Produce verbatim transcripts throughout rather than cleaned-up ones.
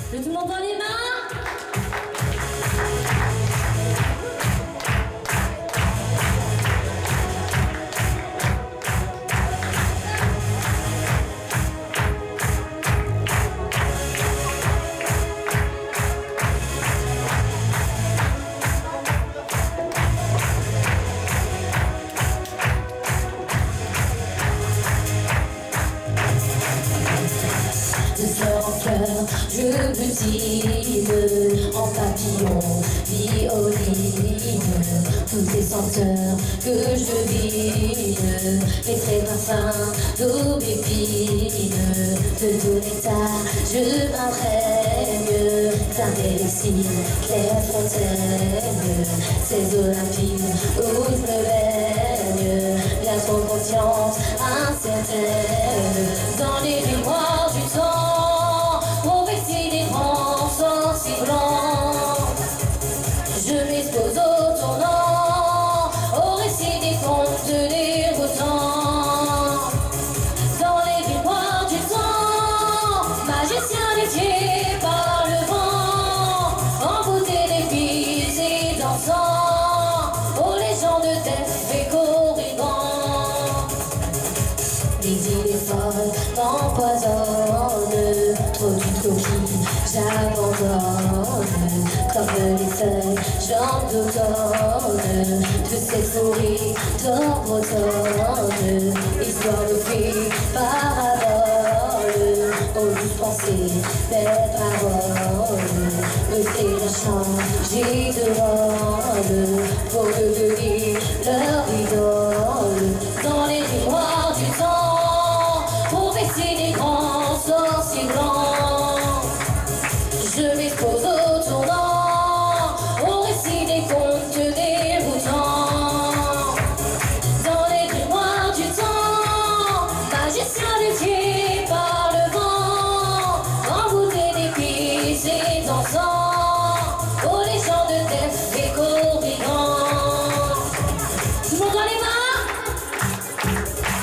Tout le monde dans les mains. Je butine en papillon, violine, tous ces senteurs que je vide, les traits parfums d'aubépine, de tout l'état je m'imprègne, d'un élixir, claire fontaine, ces olympiques où je me baigne, bien trop confiante, incertaine, dans les mémoires du temps. Je m'expose au tournant, au récit des contes déroutants. Dans les mémoires du temps, magicien défié par le vent, envoûté d'épices et dansant, aux légendes d'elfes et corrigans. Les idées folles m'empoisonnent, trop d'une coquille, j'abandonne. Comme les feuilles, j'en d'automne, de cette forêt d'or bretonne, histoire de fées, parabole, aux douces pensées, belles paroles, me fait changer de rôle, pour devenir leur idole, dans les mémoires du temps, pour vexer des grands sorciers blancs, je m'expose au tournant. Aux légendes d'elfes et corrigans. Tout le monde dans les mains.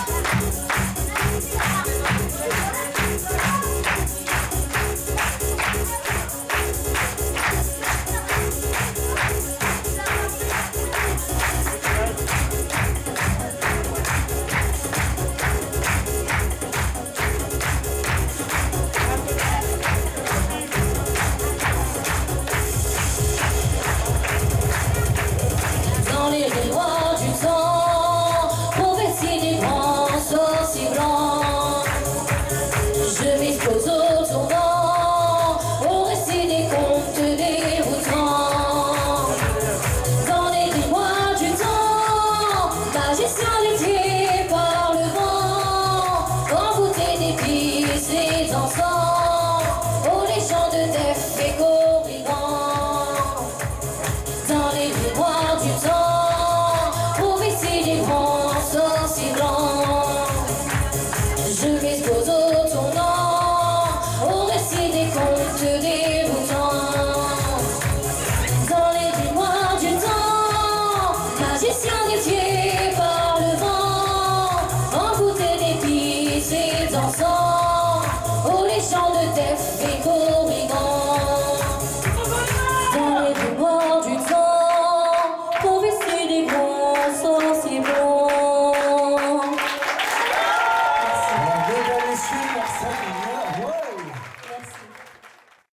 Les mémoires du temps, pour verser des grands sorciers blancs. Je m'expose au tournant, au récit des contes déroutants. Dans les mémoires du temps, magicien défié par le vent, envoûté d'épices et d'encens, aux légendes d'elfes et corrigans. Dans les mémoires du temps, sorciers blancs, je m'expose au tournant, au récit des contes déroutants. Dans les mémoires du temps, magicien défié par le vent, envoûté d'épices et d'encens, aux légendes d'elfes